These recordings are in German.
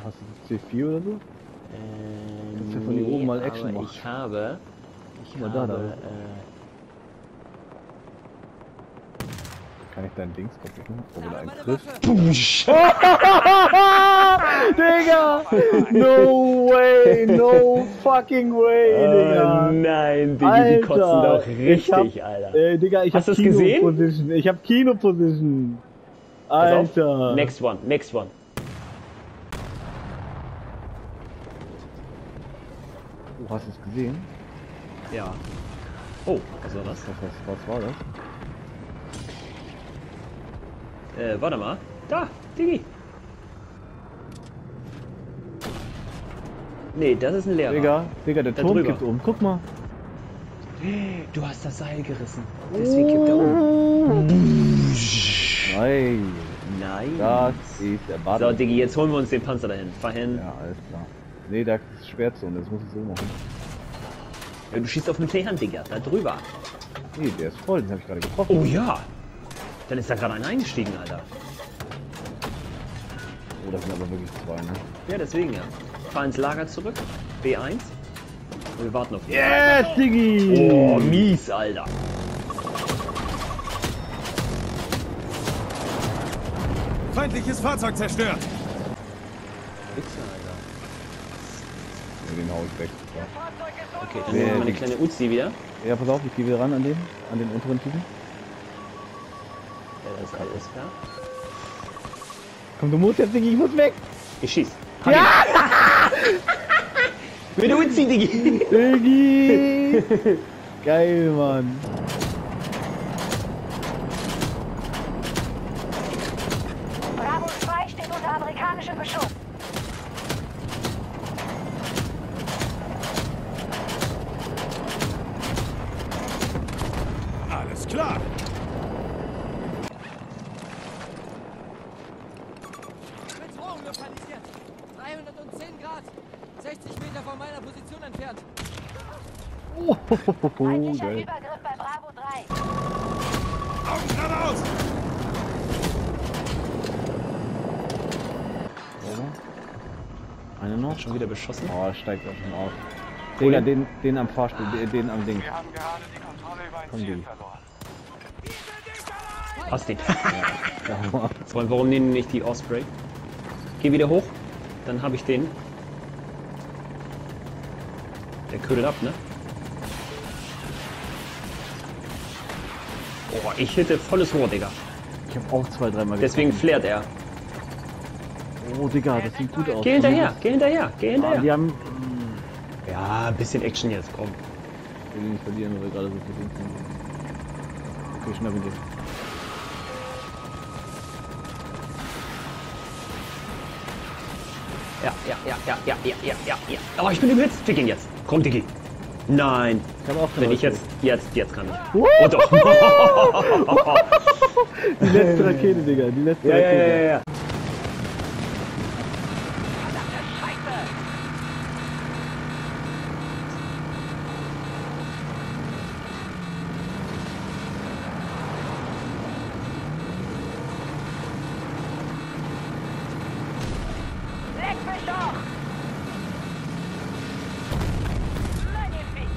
Hast du C4 oder so? Kannst ja von hier oben mal Action machen. Ich habe... Kann ich dein Dings kaputt machen? Oder einen trifft? Digga! No way! No fucking way, Digga! Nein, Digga, die kotzen doch richtig, Alter. Digga, ich Hast hab du's gesehen? Kino-Position. Ich hab Kino-Position. Alter! Next one, next one. Oh, hast du es gesehen? Ja. Oh, was war das? Was war das? Warte mal. Da, Digi. Nee, das ist ein Lehrer. Digga, der Da Turm drüber. kippt um. Guck mal. Du hast das Seil gerissen. Deswegen kippt er um. Nein. Nein. Das ist der Bade. So, Digi, jetzt holen wir uns den Panzer dahin. Fahr hin. Ja, alles klar. Nee, da ist Schwertzone, das muss ich so machen. Ja, du schießt auf den Fähern, Digga. Da drüber. Nee, der ist voll, den habe ich gerade getroffen. Oh ja. Dann ist da gerade einer eingestiegen, Alter. Oh, das sind aber wirklich zwei, ne? Ja, deswegen ja. Fahr ins Lager zurück. B1. Und wir warten auf ihn. Yes, Diggi! Oh, mies, Alter. Feindliches Fahrzeug zerstört. Wichser, Alter. Ja, den hau ich weg. Ja. Okay, dann nehmen wir meine kleine Uzi wieder. Ja, pass auf, ich gehe wieder ran an den unteren Typen. Ja, das ist alles klar. Komm, du musst jetzt, Diggi, ich muss weg! Ich schieß. Ja! Mit der Uzi, Diggi! Diggi! Geil, Mann! Bravo 2 steht unter amerikanischem Beschuss. Alles klar. Bedrohung lokalisiert. 310 Grad. 60 Meter von meiner Position entfernt. Feindlicher Geil. Übergriff bei Bravo 3. Augen geradeaus. Eine noch? Schon wieder beschossen. Oh, steigt auch schon auf. Digga, den am Fahrstuhl, den am Ding. Wir haben gerade die Kontrolle über ein Komm, Ziel Diggi. verloren. Hast den. Ja. Freund, warum nehmen nicht die Osprey? Geh wieder hoch. Dann habe ich den. Der ködelt ab, ne? Oh, ich hitte volles Rohr, Digga. Ich hab auch 2-3 Mal Deswegen getroffen. flärt er. Oh, Digga, das sieht gut aus. Geh hinterher, geh hinterher, geh Ah, hinterher. die haben... Ja, ein bisschen Action jetzt, komm. Ich will ihn nicht verlieren, weil wir gerade so viel sind. Okay, schnapp ihn dir. Ja. Oh, ich bin überhitzt. Fick ihn jetzt. Komm, Diggi. Nein. Ich hab auch Wenn ich keine jetzt kann ich. Oh doch. Die letzte Rakete, Digga, die letzte Rakete. Ja. Leck mich doch! Magnifique!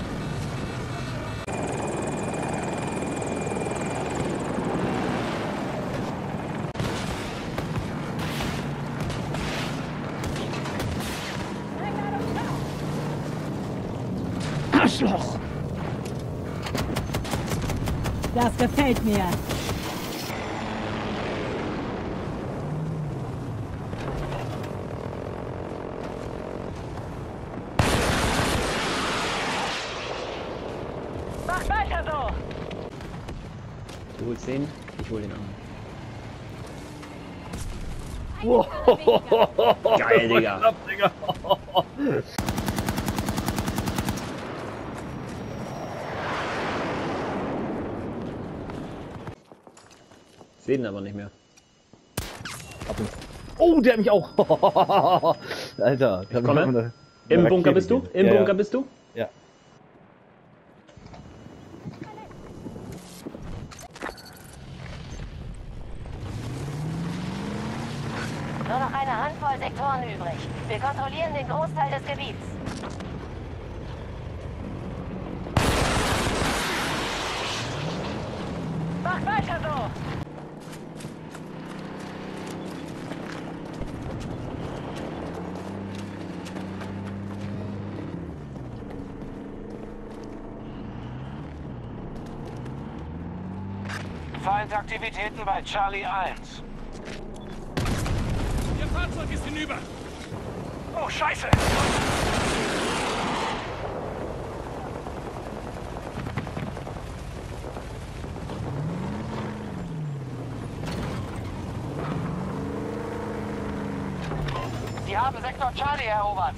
Arschloch! Das gefällt mir. Mach weiter so! Du holst den, ich hol den anderen. Geil, Digga. Knapp, Digga. Sehen aber nicht mehr. Oh, der hat mich auch. Alter. Ich komme. Im Bunker bist du? Im Bunker bist du? Ja. Nur noch eine Handvoll Sektoren übrig. Wir kontrollieren den Großteil des Gebiets. Macht weiter so! Feindaktivitäten bei Charlie 1. Ihr Fahrzeug ist hinüber. Oh, Scheiße! Sie haben Sektor Charlie erobert.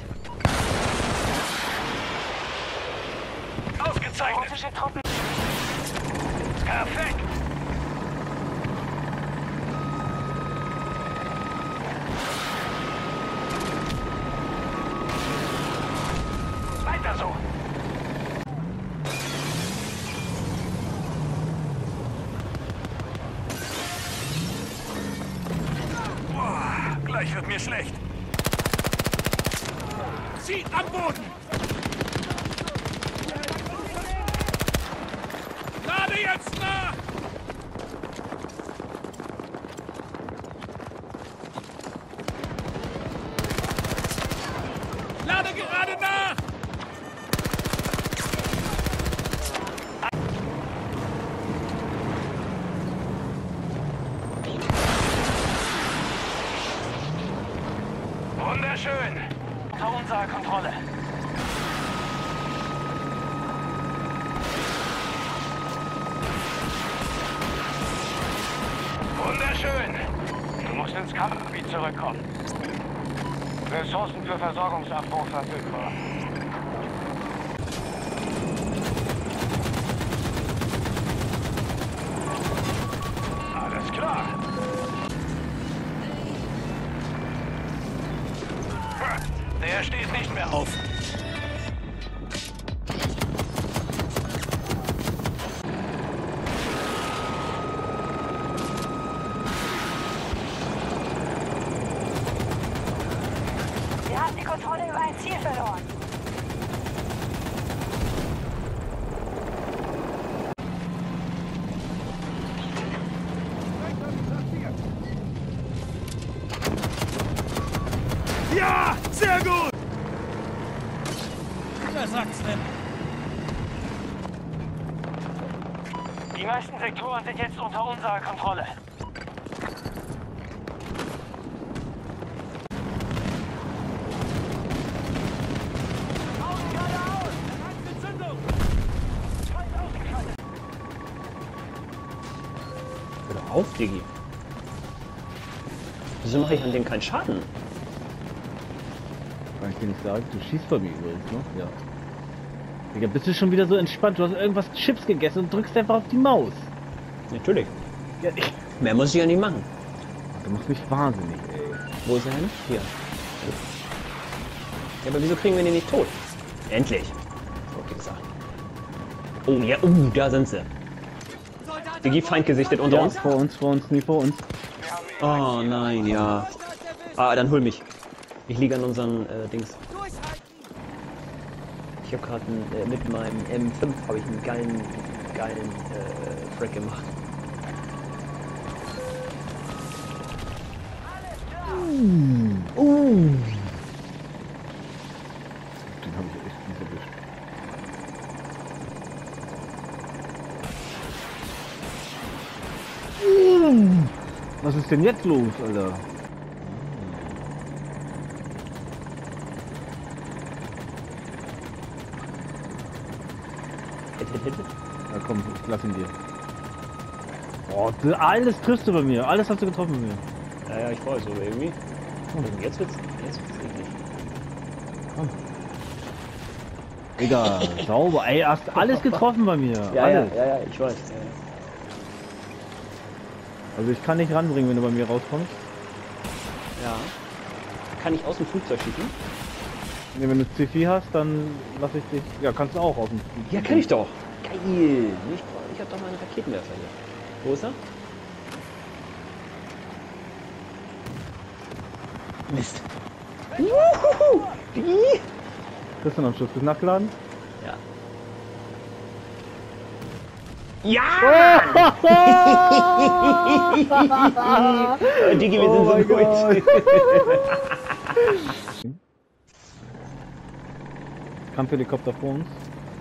Ausgezeichnet! Russische Truppen. Perfekt! Weiter so! Boah, gleich wird mir schlecht. Sie am Boden! Lade jetzt nach! Lade gerade nach! Wunderschön! Unter unserer Kontrolle. Wunderschön! Du musst ins Kampfgebiet zurückkommen. Ressourcen für Versorgungsabbruch verfügbar. Alles klar. Der steht nicht mehr auf. Wir haben die Kontrolle über ein Ziel verloren. Ja, sehr gut! Wer sagt's denn? Die meisten Sektoren sind jetzt unter unserer Kontrolle. Hör doch auf, Diggi. Wieso mache ich an dem keinen Schaden? Kann ich dir nicht sagen. Du schießt bei mir übrigens, ne? Ja. Digga, bist du schon wieder so entspannt? Du hast irgendwas Chips gegessen und drückst einfach auf die Maus. Natürlich. Ja, Mehr muss ich ja nicht machen. du machst mich wahnsinnig, ey. Wo ist er hin? Hier. Ja, aber wieso kriegen wir den nicht tot? Endlich. Okay, gesagt. Oh, ja, da sind sie. Digi Feind gesichtet unter uns. Vor uns, nie vor uns. Oh nein, ja. Ah, dann hol mich. Ich liege an unseren Dings. Ich habe gerade mit meinem M5 habe ich einen geilen Track gemacht. Den habe ich echt nicht erwischt. Was ist denn jetzt los, Alter? Ja komm, ich lass ihn dir. Boah, alles triffst du bei mir. Alles hast du getroffen bei mir. Ja, ich weiß, aber irgendwie. Jetzt wird's eklig. Komm. Egal, sauber. Ey, hast alles getroffen bei mir. Alles. Ja, ich weiß. Ja. Also ich kann nicht ranbringen, wenn du bei mir rauskommst. Ja. Kann ich aus dem Flugzeug schießen? Ne, wenn du C4 hast, dann lass ich dich. Ja, kannst du auch aus dem Flugzeug. Ja, kann ich doch. Geil. Ich hab doch mal einen Raketenwerfer hier. Wo ist er? Mist. Wuhuhu. Digi. Kriegst du noch einen Schuss? Bist du nachgeladen? Ja. Ja! Digi, wir sind so gut. Kampfhelikopter vor uns.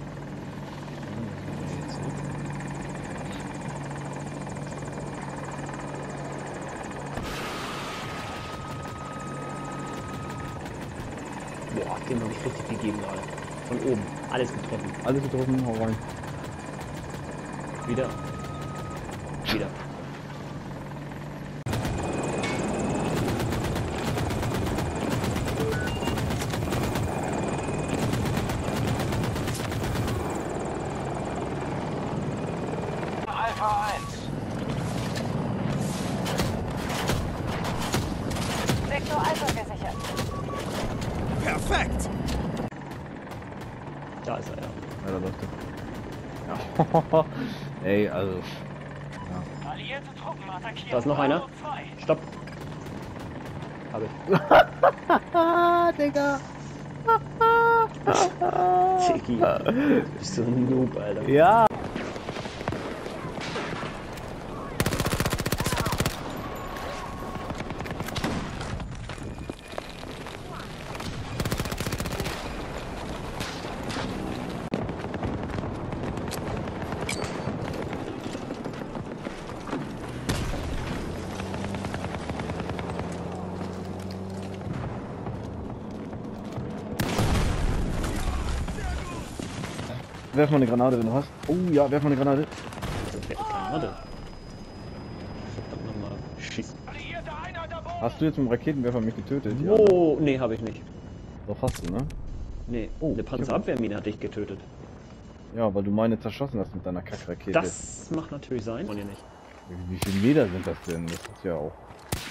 Boah, den habe ich richtig gegeben gerade. Von oben. Alles getroffen. Alles getroffen, hau rein. Wieder. Wieder. Alpha 1. Sektor Alpha gesichert. Perfekt! Da ist er, ja. Ja, da läuft er. Ja. Ey, also. Alliierte Truppen attackieren. Da ist noch einer. Bravo 2. Stopp. Hab ich. Ah, Digga. Tiki. Du bist so ein Noob, Alter. Ja. Werf mal eine Granate, wenn du hast. Oh ja, werf mal eine Granate. Granate. Verdammt nochmal. Schieß. Alliierte Einheit am Boden. Hast du jetzt mit dem Raketenwerfer mich getötet? Ja. Oh, nee, hab ich nicht. Doch hast du, ne? Nee, Oh, eine Panzerabwehrmine hat dich getötet. Ja, weil du meine zerschossen hast mit deiner Kackrakete. Das macht natürlich sein. Von dir nicht. Wie viele Meter sind das denn? Das ist ja auch.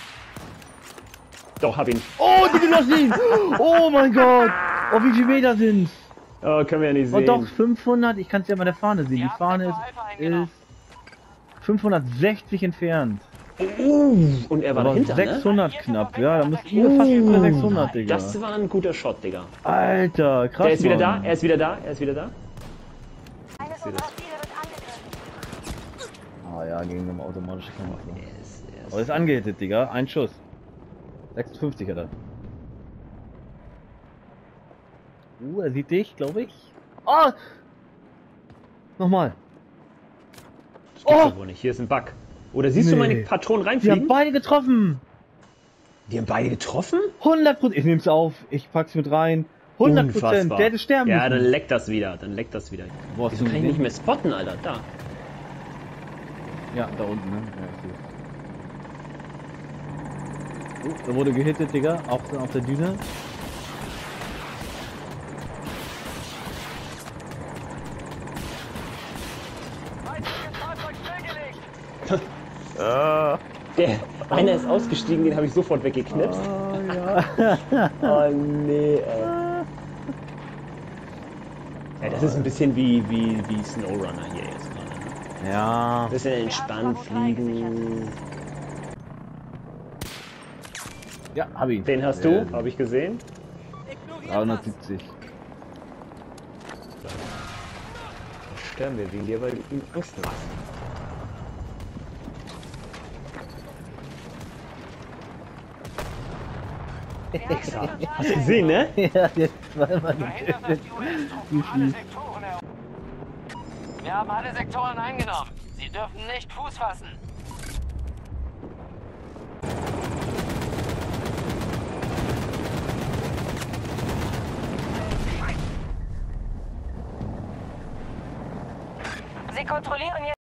Doch, hab ihn. Oh, die genossen! Oh mein Gott! Oh, wie viele Meter sind's? Oh, können wir ja nicht Oh sehen. doch, 500. Ich kann es ja bei der Fahne sehen. Die Ja, Fahne Sektor Alpha eingenommen. ist 560 entfernt. Und er war Aber dahinter, 600 knapp. Ja, da müsste fast über 600, Digga. Das war ein guter Shot, Digga. Alter, krass. Der ist wieder da, Mann. er ist wieder da, er ist wieder da. Eines unserer Ziele wird angegriffen. Ah ja, gegen eine automatische Kamera. Er ist Aber ist angehittet, Digga. Ein Schuss. 56 hat er. Er sieht dich, glaube ich. Oh! Nochmal. das gibt's Oh! doch wohl nicht. Hier ist ein Bug. Oder siehst du Nee. meine Patronen Wir haben reinfliegen? beide getroffen. Die haben beide getroffen? 100%. Ich nehm's auf. Ich pack's mit rein. 100%. Unfassbar. Der hätte sterben Ja, dann müssen. leckt das wieder. Dann leckt das wieder. Wo hast Wieso du kann ich ihn nicht mehr spotten, Alter? Da. Ja, da unten, ne? Ja, ich sehe. Da wurde gehittet, Digga. Auf der Düne. Feindliches Fahrzeug stillgelegt. Der, einer ist ausgestiegen, den habe ich sofort weggeknipst. Oh ja. Oh nee, ey. Ja, das ist ein bisschen wie Snowrunner hier jetzt gerade. Ne? Ja. Bisschen entspannt fliegen. Ja, hab ihn. Den hast du, habe ich gesehen. Ignoriert 370. Da sterben wir wegen dir, weil du ihm Angst machst. Extra. Hast du gesehen, ne? Ja, jetzt zweimal Verhindert, dass getötet. die US-Truppen alle Sektoren erobern. Wir haben alle Sektoren eingenommen. Sie dürfen nicht Fuß fassen. Sie kontrollieren jetzt